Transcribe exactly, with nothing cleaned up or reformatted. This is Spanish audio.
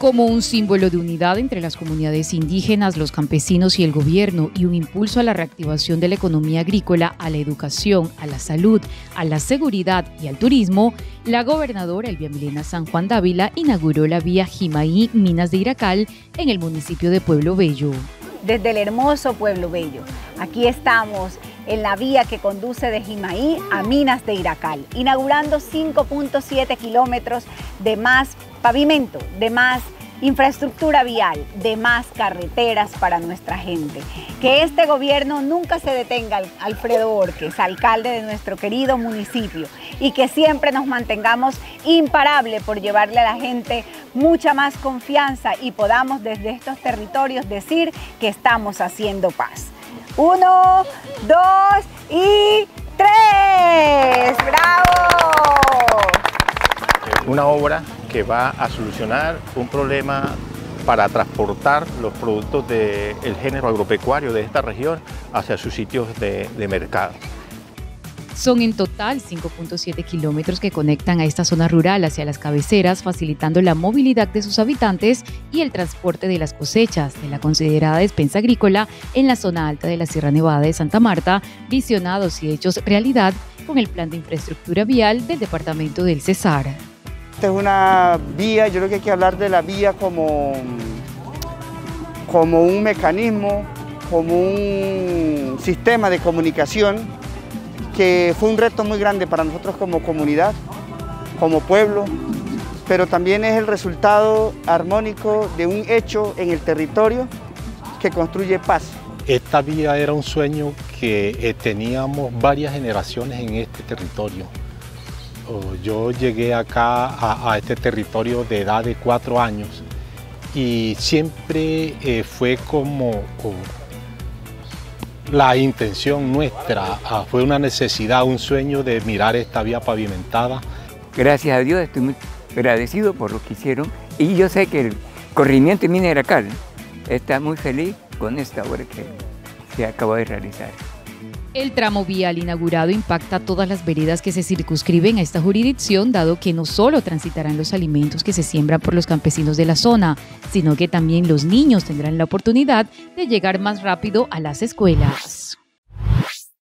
Como un símbolo de unidad entre las comunidades indígenas, los campesinos y el gobierno, y un impulso a la reactivación de la economía agrícola, a la educación, a la salud, a la seguridad y al turismo, la gobernadora Elvia Milena San Juan Dávila inauguró la vía Jimaí-Minas de Iracal en el municipio de Pueblo Bello. Desde el hermoso Pueblo Bello, aquí estamos en la vía que conduce de Jimaí a Minas de Iracal, inaugurando cinco punto siete kilómetros de más pavimento, de más infraestructura vial, de más carreteras para nuestra gente. Que este gobierno nunca se detenga, Alfredo Borges, alcalde de nuestro querido municipio, y que siempre nos mantengamos imparables por llevarle a la gente mucha más confianza y podamos desde estos territorios decir que estamos haciendo paz. Uno, dos y tres. ¡Bravo! Una obra que va a solucionar un problema para transportar los productos del género agropecuario de esta región hacia sus sitios de, de mercado. Son en total cinco punto siete kilómetros que conectan a esta zona rural hacia las cabeceras, facilitando la movilidad de sus habitantes y el transporte de las cosechas de la considerada despensa agrícola en la zona alta de la Sierra Nevada de Santa Marta, visionados y hechos realidad con el plan de infraestructura vial del departamento del Cesar. Esta es una vía, yo creo que hay que hablar de la vía como, como un mecanismo, como un sistema de comunicación que fue un reto muy grande para nosotros como comunidad, como pueblo, pero también es el resultado armónico de un hecho en el territorio que construye paz. Esta vía era un sueño que eh, teníamos varias generaciones en este territorio. Yo llegué acá a, a este territorio de edad de cuatro años y siempre eh, fue como, como la intención nuestra, ah, fue una necesidad, un sueño de mirar esta vía pavimentada. Gracias a Dios estoy muy agradecido por lo que hicieron y yo sé que el corregimiento de Minas de Iracal está muy feliz con esta obra que se acabó de realizar. El tramo vial inaugurado impacta todas las veredas que se circunscriben a esta jurisdicción, dado que no solo transitarán los alimentos que se siembran por los campesinos de la zona, sino que también los niños tendrán la oportunidad de llegar más rápido a las escuelas.